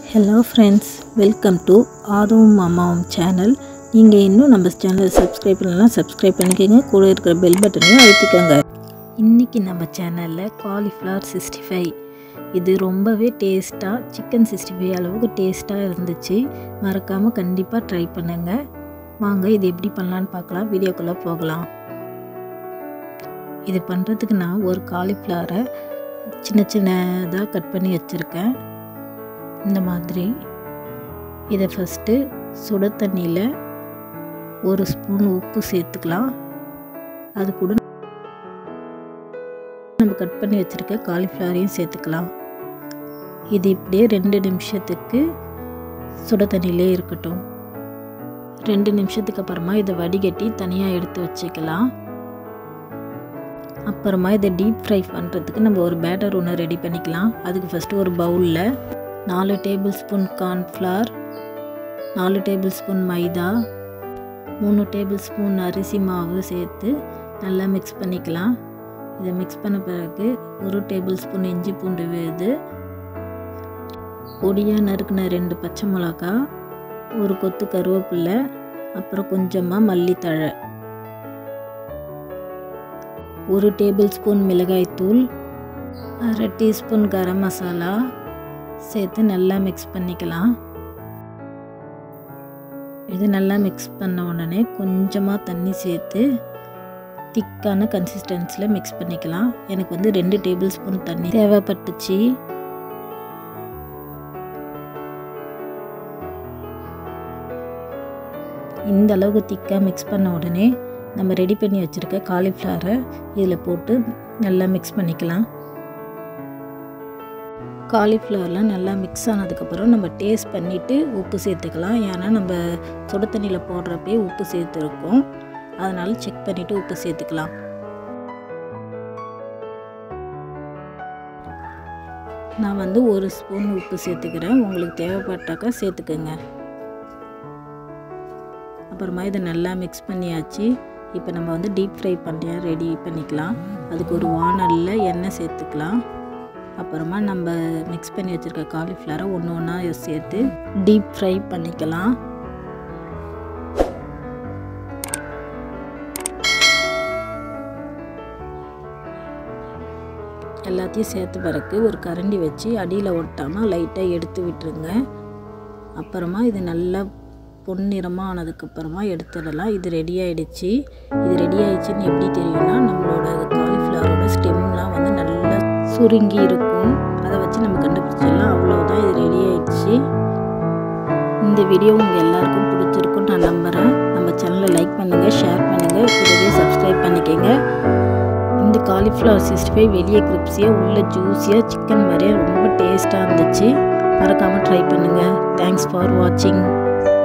Hello friends, welcome to Adum Mamam channel. நீங்கள் இன்னும் நம்ம சேனலை சப்ஸ்கிரைப் பண்ணலாம், சப்ஸ்கிரைப் பண்ணிக்கங்க. கூட இருக்கிற பெல் பட்டனையும் அழுத்திக்கங்க. இன்னைக்கு நம்ம சேனலில் காலிஃப்ளவர் 65 இது ரொம்பவே டேஸ்ட்டாக சிக்கன் 65 அளவுக்கு டேஸ்ட்டாக இருந்துச்சு. மறக்காமல் கண்டிப்பாக ட்ரை பண்ணுங்க. வாங்க இது எப்படி பண்ணலான்னு பார்க்கலாம். வீடியோக்குள்ளே போகலாம். இது பண்ணுறதுக்கு நான் ஒரு காலிஃப்ளவரை சின்ன சின்னதாக கட் பண்ணி வச்சுருக்கேன். இந்த மாதிரி இதை ஃபஸ்ட்டு சுட தண்ணியில் ஒரு ஸ்பூன் உப்பு சேர்த்துக்கலாம். அது கூட நம்ம கட் பண்ணி வச்சுருக்க காலிஃப்ளவரையும் சேர்த்துக்கலாம். இது இப்படியே 2 நிமிஷத்துக்கு சுட தண்ணியிலே இருக்கட்டும். 2 நிமிஷத்துக்கு அப்புறமா இதை வடிகட்டி தனியாக எடுத்து வச்சுக்கலாம். அப்புறமா இதை டீப் ஃப்ரை பண்ணுறதுக்கு நம்ம ஒரு பேட்டர் ஒன்று ரெடி பண்ணிக்கலாம். அதுக்கு ஃபஸ்ட்டு ஒரு பவுலில் 4 tablespoon cornflour, 4 tablespoon maida, 3 tablespoon அரிசி மாவு சேர்த்து நல்லா மிக்ஸ் பண்ணிக்கலாம். இதை மிக்ஸ் பண்ண பிறகு 1 டேபிள் ஸ்பூன் இஞ்சி பூண்டு விழுது, பொடியாக நறுக்கின 2 பச்சை மிளகா, ஒரு கொத்து கருவேப்பிலை, அப்புறம் கொஞ்சமாக மல்லித்தழை, 1 டேபிள் ஸ்பூன் மிளகாய்த்தூள், 1/2 டீஸ்பூன் கரம் மசாலா சேர்த்து நல்லா மிக்ஸ் பண்ணிக்கலாம். இது நல்லா மிக்ஸ் பண்ண உடனே கொஞ்சமாக தண்ணி சேர்த்து திக்கான கன்சிஸ்டன்சியில் மிக்ஸ் பண்ணிக்கலாம். எனக்கு வந்து 2 டேபிள் ஸ்பூன் தண்ணி தேவைப்பட்டுச்சு. இந்த அளவுக்கு திக்காக மிக்ஸ் பண்ண உடனே நம்ம ரெடி பண்ணி வச்சுருக்க காலிஃப்ளவரை இதில் போட்டு நல்லா மிக்ஸ் பண்ணிக்கலாம். காலிஃப்ளவர்லாம் நல்லா மிக்ஸ் ஆனதுக்கப்புறம் நம்ம டேஸ்ட் பண்ணிவிட்டு உப்பு சேர்த்துக்கலாம். ஏன்னா நம்ம சுட தண்ணியில் போடுறப்பே உப்பு சேர்த்துருக்கோம், அதனால் செக் பண்ணிவிட்டு உப்பு சேர்த்துக்கலாம். நான் வந்து 1 ஸ்பூன் உப்பு சேர்த்துக்கிறேன், உங்களுக்கு தேவைப்பட்டாக்கா சேர்த்துக்குங்க. அப்புறமா இதை நல்லா மிக்ஸ் பண்ணியாச்சு. இப்போ நம்ம வந்து டீப் ஃப்ரை பண்ணி ரெடி பண்ணிக்கலாம். அதுக்கு ஒரு வானலில் எண்ணெய் சேர்த்துக்கலாம். அப்புறமா நம்ம மிக்ஸ் பண்ணி வச்சுருக்க காலிஃப்ளவரை ஒன்று ஒன்றா சேர்த்து டீப் ஃப்ரை பண்ணிக்கலாம். எல்லாத்தையும் சேர்த்த பிறகு ஒரு கரண்டி வச்சு அடியில் ஒட்டாமல் லைட்டாக எடுத்து விட்டுருங்க. அப்புறமா இது நல்லா பொன்னிறமாக ஆனதுக்கப்புறமா எடுத்துடலாம். இது ரெடி ஆகிடுச்சு. இது ரெடி ஆகிடுச்சின்னு எப்படி தெரியும்னா, நம்மளோட காலிஃப்ளவரோட ஸ்டெம்லாம் வந்து நல்லா சுருங்கி இருக்கும். அதை வச்சு நம்ம கண்டுபிடிச்சிடலாம். அவ்வளோதான், இது ரெடி ஆகிடுச்சு. இந்த வீடியோ உங்கள் எல்லாருக்கும் பிடிச்சிருக்குன்னு நான் நம்புகிறேன். நம்ம சேனலை லைக் பண்ணுங்கள், ஷேர் பண்ணுங்கள், கூடவே சப்ஸ்கிரைப் பண்ணிக்கோங்க. இந்த காலிஃப்ளவர் 65 வெளியே கிரிப்ஸியாக உள்ள ஜூஸியாக சிக்கன் மாதிரியே ரொம்ப டேஸ்ட்டாக இருந்துச்சு. மறக்காமல் ட்ரை பண்ணுங்கள். தேங்க்ஸ் ஃபார் வாட்சிங்.